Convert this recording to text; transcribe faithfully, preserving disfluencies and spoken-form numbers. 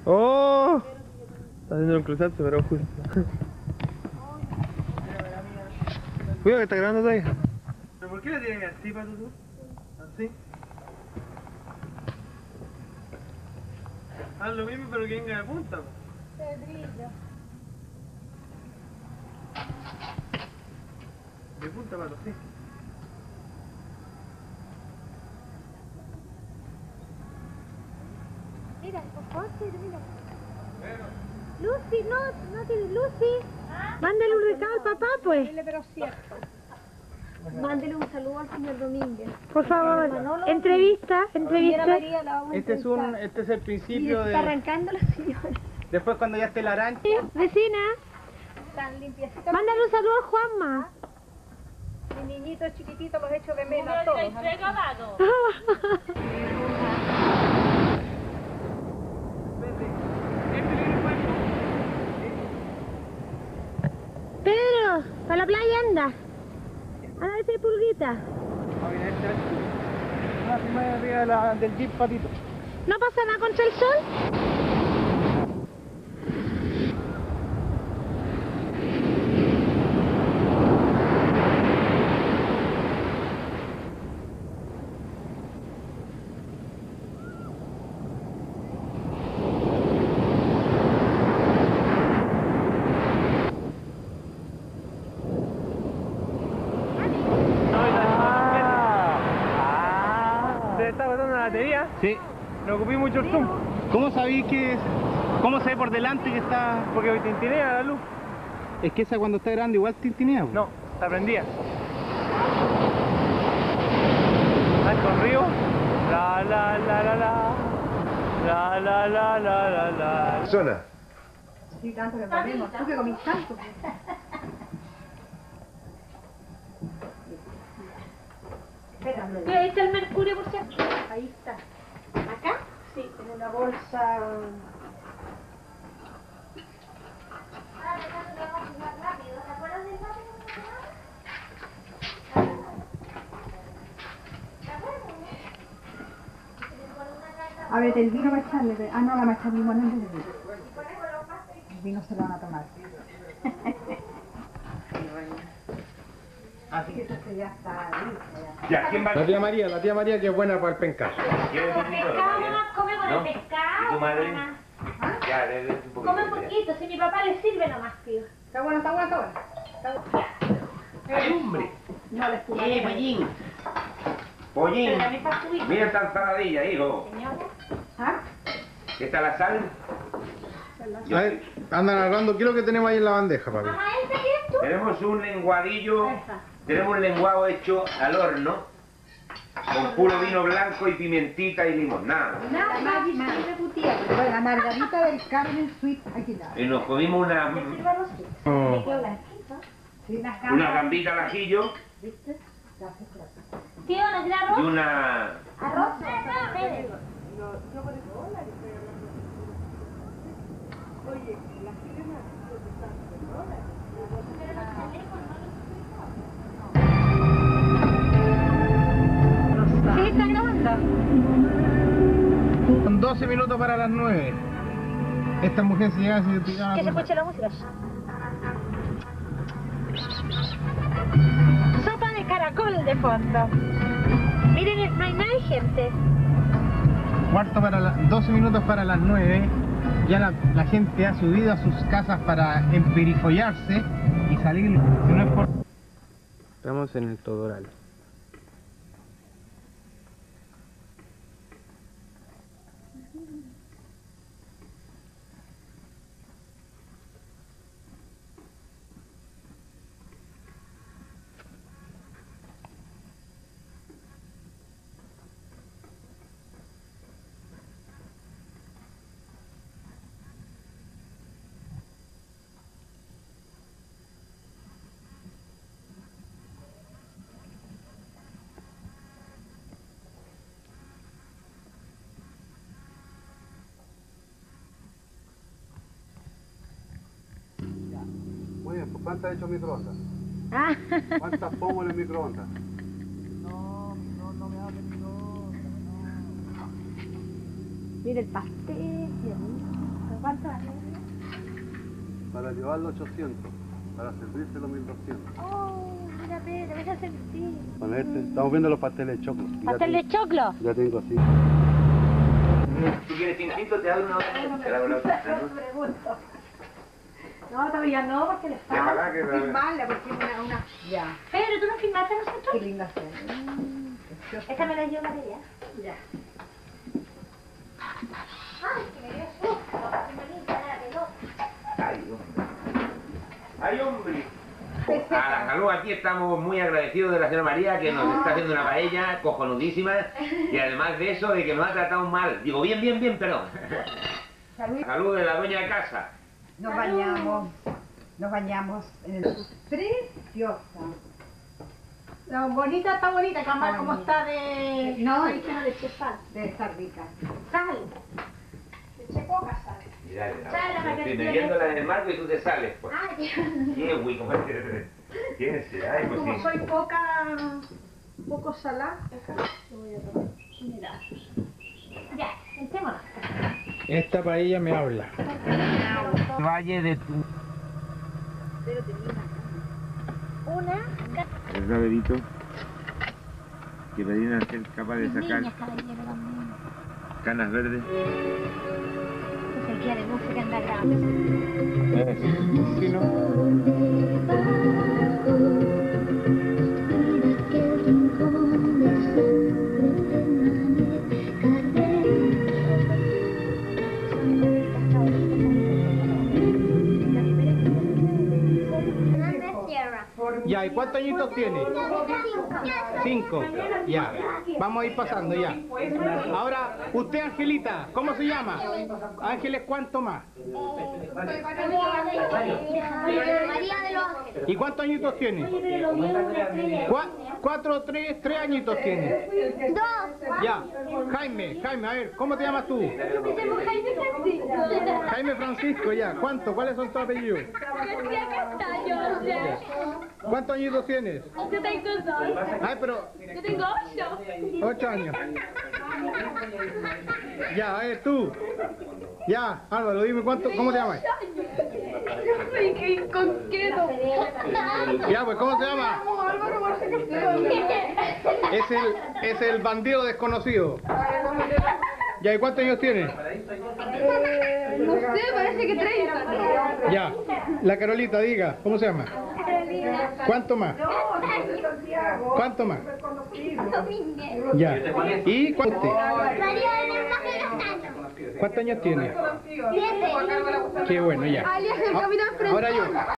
¡Oh! Está haciendo un cruzarse, pero justo. Cuidado que está grabando todavía. ¿Pero por qué la tienen así, Pato, tú? ¿Así? Haz lo mismo, pero que venga de punta. Pedrillo. De punta, Pato, sí. Mira, por favor, mira. Lucy, no, no tienes Lucy. Mándale un recado al papá, pues. Pero cierto. Mándele un saludo al señor Domínguez. Por favor, entrevista, entrevista. Este es un, este es el principio de. Está arrancando la señora. Después cuando ya esté la arancha. Vecina. Están limpiecitos. Mándale un saludo a Juanma. Mi niñito chiquitito los echo de menos a todos. Pedro, para la playa anda. A ver si hay pulguita. Una primera arriba de la, del jeep, Patito. ¿No pasa nada contra el sol? Sí. No ocupé mucho el zoom. ¿Cómo sabéis que es? ¿Cómo se ve por delante que está? Porque tintinea la luz. Es que esa cuando está grande igual tintinea. No, está prendida. ¿Has corrido? La la la la la. La la la la la la. Zona. Sí, tanto que comemos. Tú que comís tanto. Ahí está el mercurio, por cierto. Ahí está. ¿Acá? Sí, en una bolsa. A ver, el vino va a echarle. Ah, no, la va a echar limón en vez de vino. El vino se lo van a tomar. Así que Esto ya está listo. ya, ¿quién va? La tía María, la tía María que es buena para el pencazo. ¿Quieres un poquito? Pescado, mamá, come con ¿No? el pescado. ¿Y tu madre? mamá. Ya, le des un poquito. Come un poquito, si mi papá le sirve nomás, tío. Está bueno, está bueno, está bueno. Está bueno. ¡Ay, hombre! No le espuma. ¡Eh, pollín! Pollín, Pero también para tu hijo. mira esta ensaladilla, hijo. Señora. ¿Ah? ¿Qué tal la sal? A ver, anda narrando, ¿qué es lo que tenemos ahí en la bandeja, papi? Mamá, ¿ese qué es tú? Tenemos un lenguadillo, Esa. tenemos un lenguado hecho al horno, con puro vino blanco y pimentita y limón, nada. Nada más, más de putía. La margarita del Carmen Sweet, aquí está. Y nos comimos una, Le sirve a los hijos. Oh. Me quedo blanquito. Sí, Unas una gambas. gambita al ajillo ¿Viste? Tío, ¿no quiere arroz? y una... ¿Arroz? Espere. Sí, está grabando. Son doce minutos para las nueve. Esta mujer se llega así de picada. Que se escuche la música. Sopa de caracol de fondo. Miren, no hay nadie, gente. Cuarto para las doce minutos para las nueve. Ya la, la gente ha subido a sus casas para emperifollarse y salir. Si no es por... Estamos en el Todoral. Muy bien, pues ¿cuántas ha hecho microondas? Ah. ¿Cuántas pongo en el microondas? Mira el pastel. ¿Cuántos años? Para llevarlo ochocientos, para servirse los mil doscientos. Oh, mírate, te ves a sentir. Con este, estamos viendo los pasteles de choclo. Ya ¿Pastel de tengo- choclo? Ya tengo así. ¿Tú quieres tinto? Te hago una otra. Te la hago la otra. No, todavía no, porque les Ya, ojalá que la- Filmarla porque es una, una... Ya. Pedro, ¿tú nos filmaste a nosotros? Qué linda sea. Esta me la dio María. Ya. Ay, que me dio susto. Señorita, la pelota. Ay, hombre. Ay, hombre. A la salud, aquí estamos muy agradecidos de la señora María que nos está haciendo una paella cojonudísima y además de eso, de que nos ha tratado mal. Digo, bien, bien, bien, perdón. Salud. Salud de la dueña de casa. Nos bañamos. Nos bañamos en el... Preciosa. No, bonita está bonita, Camar, como está de... No, de chefal. debe estar rica. Sal. Le eché poca sal. Mira, Sale, me estoy Margarita. metiéndola en el marco y tú te sales, pues. Ay, Qué güey, ¿cómo es que- ¿Quién será? Ay, pues como sí. soy poca... poco salada, lo voy a tomar. Mira. Ya, sentémonos. Esta paella me habla. Valle de tu... Una... El rabelito que deberían ser capaz de sacar Niñas, caballero, también. canas verdes. Pues el guía de música anda grave. Si no, ya, ¿y cuántos añitos tiene? Cinco. Ya, vamos a ir pasando ya. Ahora, usted, Angelita, ¿cómo se llama? Ángeles, ¿cuánto más? María de los Ángeles. ¿Y cuántos añitos tiene? Cua- cuatro, tres, tres añitos tiene. Dos. Ya, Jaime, Jaime, a ver, ¿cómo te llamas tú? Jaime Francisco. Jaime Francisco, ya. ¿Cuánto? ¿Cuáles son tus apellidos? García Castaño. ¿Cuántos añitos tienes? Yo tengo dos. Ay, pero Yo tengo ocho. ocho años. Ya, a ver, tú. Ya, Álvaro, dime cuánto, ¿cómo te llamas? Ay, qué concreto. Ya, pues, ¿cómo se llama? Es el, es el bandido desconocido. Ya, ¿y cuántos años tiene? No sé, parece que treinta. Ya, la Carolita, diga, ¿cómo se llama? ¿Cuánto más? ¿Cuánto más? Domínguez. Ya. ¿Y cuánto? María del Castaño. ¿Cuántos años tiene? Siete. Qué bueno, ya. Alias el Ah, capitán Fred. ahora yo.